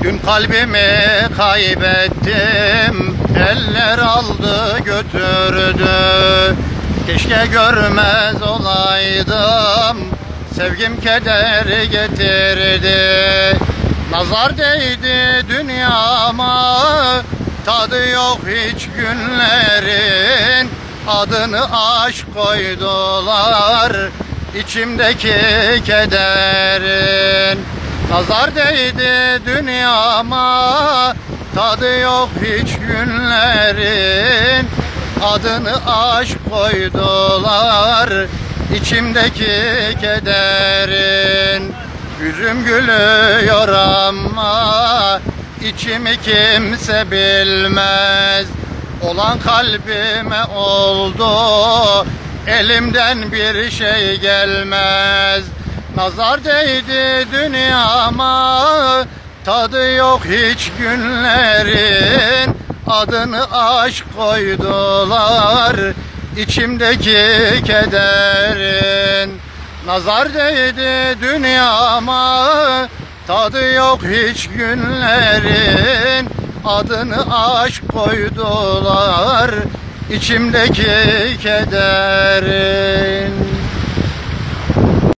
Dün kalbimi kaybettim, eller aldı götürdü. Keşke görmez olaydım, sevgim kederi getirdi. Nazar değdi dünyama, tadı yok hiç günlerin. Adını aşk koydular içimdeki kederin. Nazar değdi dünyama, tadı yok hiç günlerin. Adını aşk koydular içimdeki kederin. Yüzüm gülüyor ama içimi kimse bilmez. Olan kalbime oldu, elimden bir şey gelmez. Nazar değdi dünyama, tadı yok hiç günlerin. Adını aşk koydular içimdeki kederin. Nazar değdi dünyama, tadı yok hiç günlerin. Adını aşk koydular içimdeki kederin.